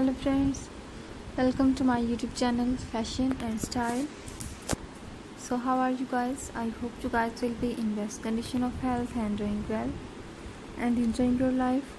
Hello friends, welcome to my YouTube channel Fashion and Style. So how are you guys? I hope you guys will be in best condition of health and doing well and enjoying your life.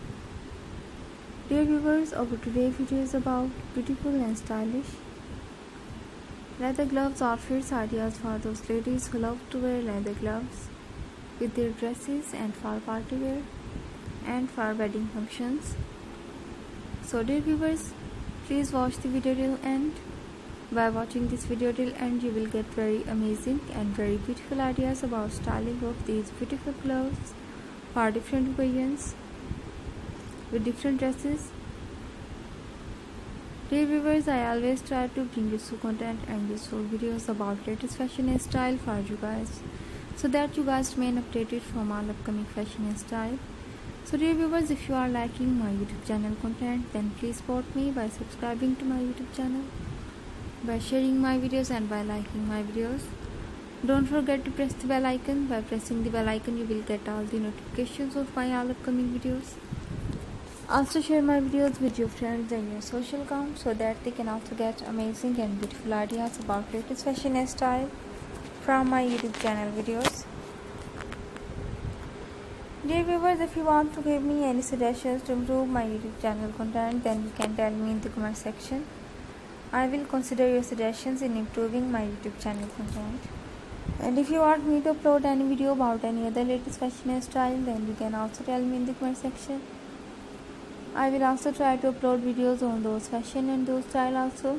Dear viewers, our today's video is about beautiful and stylish leather gloves outfits ideas for those ladies who love to wear leather gloves with their dresses and for party wear and for wedding functions. So dear viewers, please watch the video till end. By watching this video till end, you will get very amazing and very beautiful ideas about styling of these beautiful gloves for different occasions with different dresses. Dear viewers, I always try to bring useful content and useful videos about latest fashion and style for you guys, so that you guys remain updated from all upcoming fashion and style. So dear viewers, if you are liking my YouTube channel content, then please support me by subscribing to my YouTube channel, by sharing my videos and by liking my videos. Don't forget to press the bell icon. By pressing the bell icon, you will get all the notifications of my all upcoming videos. Also share my videos with your friends and your social account so that they can also get amazing and beautiful ideas about latest fashion and style from my YouTube channel videos. Dear viewers, if you want to give me any suggestions to improve my YouTube channel content, then you can tell me in the comment section. I will consider your suggestions in improving my YouTube channel content. And if you want me to upload any video about any other latest fashion and style, then you can also tell me in the comment section. I will also try to upload videos on those fashion and those style also.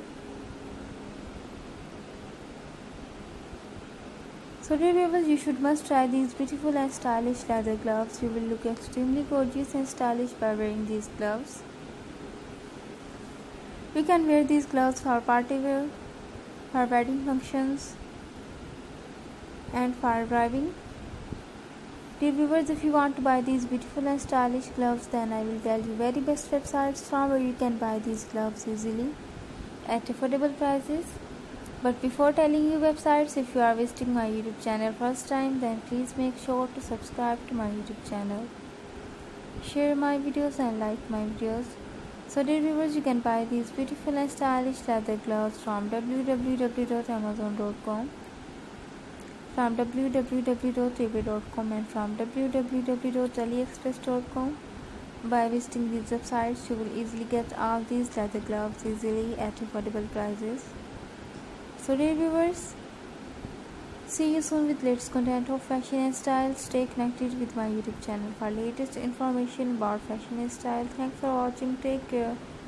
So dear viewers, you should must try these beautiful and stylish leather gloves. You will look extremely gorgeous and stylish by wearing these gloves. You can wear these gloves for party wear, for wedding functions and for driving. Dear viewers, if you want to buy these beautiful and stylish gloves, then I will tell you very best websites from where you can buy these gloves easily at affordable prices. But before telling you websites, if you are visiting my YouTube channel first time, then please make sure to subscribe to my YouTube channel, share my videos and like my videos. So dear viewers, you can buy these beautiful and stylish leather gloves from www.amazon.com, from www.ebay.com and from www.aliexpress.com. By visiting these websites, you will easily get all these leather gloves easily at affordable prices. So dear viewers, see you soon with latest content of fashion and style. Stay connected with my YouTube channel for latest information about fashion and style. Thanks for watching. Take care.